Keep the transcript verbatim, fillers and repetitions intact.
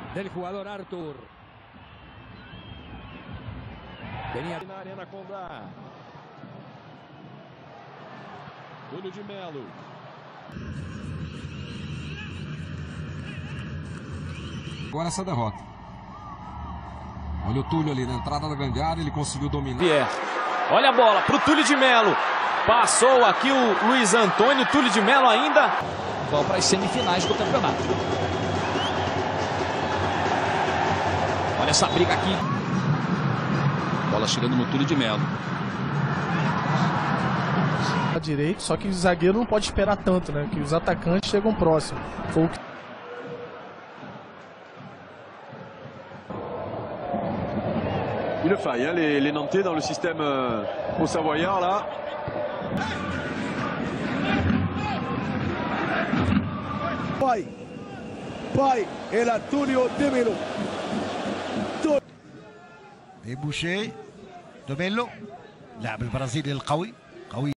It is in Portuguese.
del jugador Arthur. Venía na Arena Condá. Túlio de Melo. Agora essa derrota. Olha o Túlio ali na entrada da grande área, ele conseguiu dominar. Pierre. Olha a bola para o Túlio de Melo. Passou aqui o Luiz Antônio, Túlio de Melo ainda. Vão para as semifinais do campeonato. Olha essa briga aqui. Bola chegando no Túlio de Melo. A direito, só que o zagueiro não pode esperar tanto, né? Que os atacantes chegam próximo. Foi o que... Une faille, hein, les, les Nantais dans le système euh, au Savoyard là. Pai, pai, era Túlio de Melo. بوشيه دوميلو لاعب البرازيلي القوي قوي